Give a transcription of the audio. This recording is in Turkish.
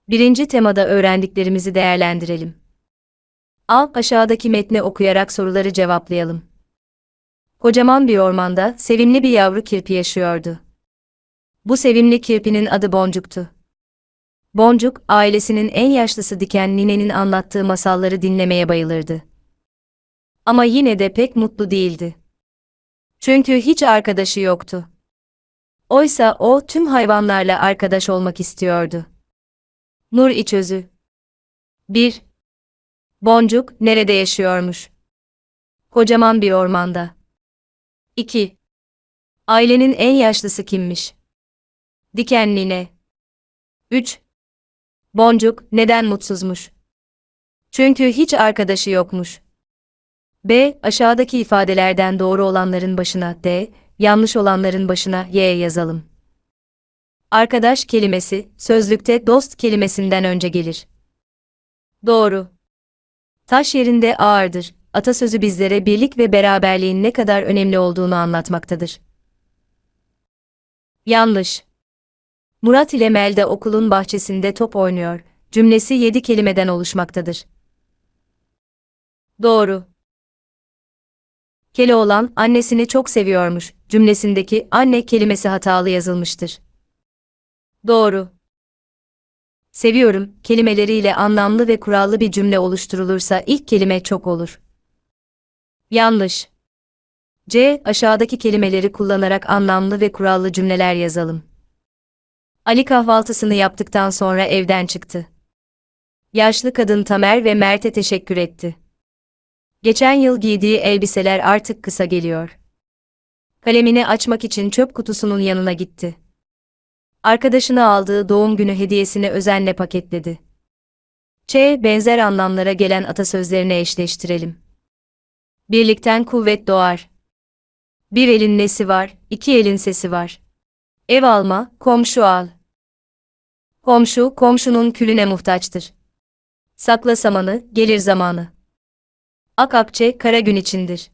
Birinci temada öğrendiklerimizi değerlendirelim. Aşağıdaki metni okuyarak soruları cevaplayalım. Kocaman bir ormanda sevimli bir yavru kirpi yaşıyordu. Bu sevimli kirpinin adı Boncuk'tu. Boncuk, ailesinin en yaşlısı Diken ninenin anlattığı masalları dinlemeye bayılırdı. Ama yine de pek mutlu değildi. Çünkü hiç arkadaşı yoktu. Oysa o tüm hayvanlarla arkadaş olmak istiyordu. Nur İçözü 1. Boncuk nerede yaşıyormuş? Kocaman bir ormanda. 2. Ailenin en yaşlısı kimmiş? Diken nine. 3. Boncuk neden mutsuzmuş? Çünkü hiç arkadaşı yokmuş. B. Aşağıdaki ifadelerden doğru olanların başına D, yanlış olanların başına Y yazalım. Arkadaş kelimesi, sözlükte dost kelimesinden önce gelir. Doğru. Taş yerinde ağırdır. Atasözü bizlere birlik ve beraberliğin ne kadar önemli olduğunu anlatmaktadır. Yanlış. Murat ile Melda okulun bahçesinde top oynuyor. Cümlesi 7 kelimeden oluşmaktadır. Doğru. Keloğlan annesini çok seviyormuş. Cümlesindeki anne kelimesi hatalı yazılmıştır. Doğru. Seviyorum kelimeleriyle anlamlı ve kurallı bir cümle oluşturulursa ilk kelime çok olur. Yanlış. C. Aşağıdaki kelimeleri kullanarak anlamlı ve kurallı cümleler yazalım. Ali kahvaltısını yaptıktan sonra evden çıktı. Yaşlı kadın Tamer ve Mert'e teşekkür etti. Geçen yıl giydiği elbiseler artık kısa geliyor. Kalemini açmak için çöp kutusunun yanına gitti. Arkadaşına aldığı doğum günü hediyesini özenle paketledi. Benzer anlamlara gelen atasözlerini eşleştirelim. Birlikten kuvvet doğar. Bir elin nesi var, iki elin sesi var. Ev alma, komşu al. Komşu, komşunun külüne muhtaçtır. Sakla samanı, gelir zamanı. Ak akçe, kara gün içindir.